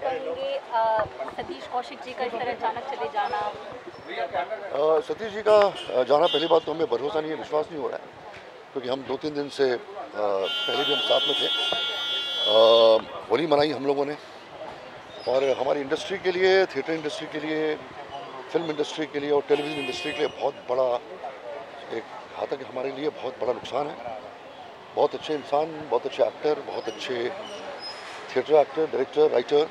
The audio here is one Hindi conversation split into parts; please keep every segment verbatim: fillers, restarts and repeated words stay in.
कहेंगे सतीश कौशिक जी का इस तरह अचानक चले जाना? आ, सतीश जी का जाना, पहली बात तो हमें भरोसा नहीं है, विश्वास नहीं हो रहा है, क्योंकि हम दो तीन दिन से आ, पहले भी हम साथ में थे। होली मनाई हम लोगों ने, और हमारी इंडस्ट्री के लिए, थिएटर इंडस्ट्री के लिए, फिल्म इंडस्ट्री के लिए और टेलीविज़न इंडस्ट्री के लिए बहुत बड़ा एक घातक हमारे लिए बहुत बड़ा नुकसान है। बहुत अच्छे इंसान, बहुत अच्छे एक्टर, बहुत अच्छे थिएटर एक्टर, डायरेक्टर, राइटर,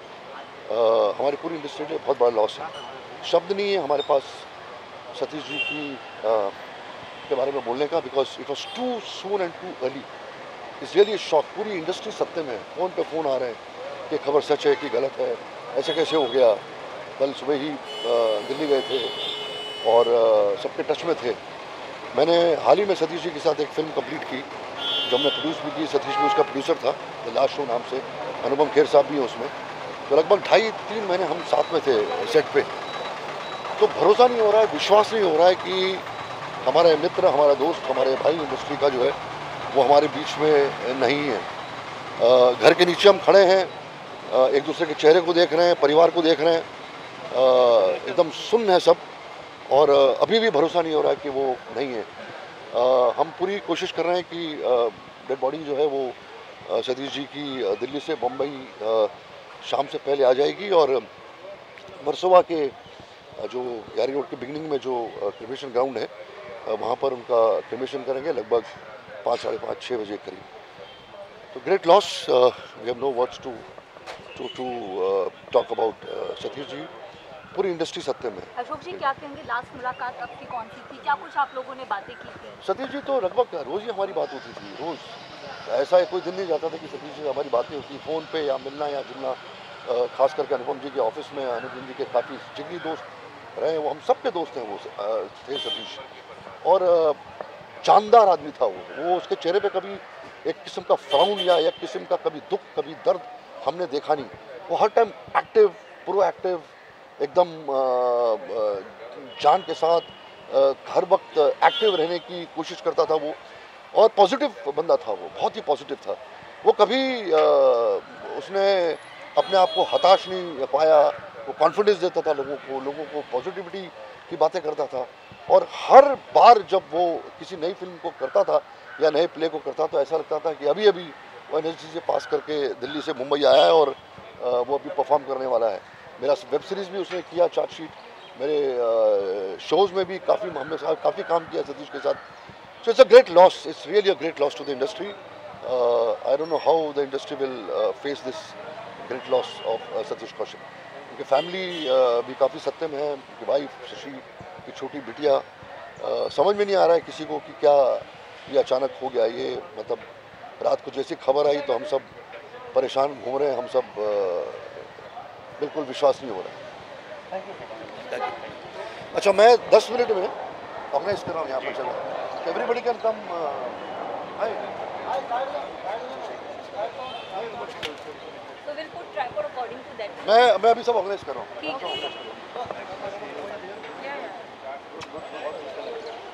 हमारी पूरी इंडस्ट्री के लिए बहुत बड़ा लॉस है। शब्द नहीं है हमारे पास सतीश जी की आ, के बारे में बोलने का, because it was too soon and too early. It's really shock. पूरी इंडस्ट्री सत्ते में है, फ़ोन पे फ़ोन आ रहे हैं कि खबर सच है कि गलत है, ऐसे कैसे हो गया। कल सुबह ही दिल्ली गए थे और सबके टच में थे। मैंने हाल ही में सतीश जी के साथ एक फिल्म कंप्लीट की, जो हमने प्रोड्यूस भी की। सतीश भी उसका प्रोड्यूसर था, द लास्ट शो नाम से। अनुपम खेर साहब भी हैं उसमें। तो लगभग ढाई तीन महीने हम साथ में थे सेट पे। तो भरोसा नहीं हो रहा है, विश्वास नहीं हो रहा है कि हमारे मित्र, हमारा दोस्त, हमारे भाई इंडस्ट्री का जो है वो हमारे बीच में नहीं है। घर के नीचे हम खड़े हैं, एक दूसरे के चेहरे को देख रहे हैं, परिवार को देख रहे हैं, एकदम सुन्न है सब, और अभी भी भरोसा नहीं हो रहा है कि वो नहीं है। हम पूरी कोशिश कर रहे हैं कि डेड बॉडी जो है वो सतीश जी की दिल्ली से बम्बई शाम से पहले आ जाएगी, और वर्सोवा के जो यारी रोड के बिगनिंग में जो क्रिमेशन ग्राउंड है वहाँ पर उनका क्रिमेशन करेंगे, लगभग पाँच साढ़े पाँच छः बजे करीब। तो great loss, we have no words to to to talk about Satish ji. पूरी इंडस्ट्री सत्य में। अशोक जी क्या कहेंगे, लास्ट मुलाकात आपकी कौन सी थी? क्या कुछ आप लोगों ने बातें की थी? सतीश जी तो लगभग रोज़ ही हमारी बात होती थी, रोज़। ऐसा कोई दिन नहीं जाता था कि सतीश जी से हमारी बातें होती, फ़ोन पे या मिलना या जुलना। खास करके अनुपम जी के ऑफिस में, अनुपम जी के काफ़ी जिगरी दोस्त रहे, वो हम सब के दोस्त हैं वो थे सतीश। और जानदार आदमी था वो वो उसके चेहरे पे कभी एक किस्म का फ्राउन या एक किस्म का कभी दुख, कभी दर्द हमने देखा नहीं। वो हर टाइम एक्टिव, प्रोएक्टिव, एकदम जान के साथ हर वक्त एक्टिव रहने की कोशिश करता था वो, और पॉजिटिव बंदा था वो, बहुत ही पॉजिटिव था वो। कभी उसने अपने आप को हताश नहीं पाया, वो कॉन्फिडेंस देता था लोगों को, लोगों को पॉजिटिविटी की बातें करता था। और हर बार जब वो किसी नई फिल्म को करता था या नए प्ले को करता तो ऐसा लगता था कि अभी अभी वो एनएसडी से पास करके दिल्ली से मुंबई आया है और वो अभी परफॉर्म करने वाला है। मेरा वेब सीरीज़ भी उसने किया, चार्जशीट, मेरे शोज़ में भी काफ़ी हमने साथ काफ़ी काम किया सतीश के साथ। So it's a great loss, it's really a great loss to the industry. I don't know how the industry will face this great loss of Satish Kaushik. उनकी फैमिली भी काफ़ी सत्य में है, उनकी वाइफ शशि की छोटी बिटिया। uh, समझ में नहीं आ रहा है किसी को कि क्या ये अचानक हो गया। ये मतलब रात को जैसी खबर आई तो हम सब परेशान घूम रहे हैं, हम सब uh, बिल्कुल विश्वास नहीं हो रहा है। अच्छा, मैं दस मिनट में ऑर्गेनाइज कर रहा हूँ यहाँ पर, चला एवरीबडी कैन कम। मैं मैं अभी सब ऑर्गेनाइज कर रहा हूँ।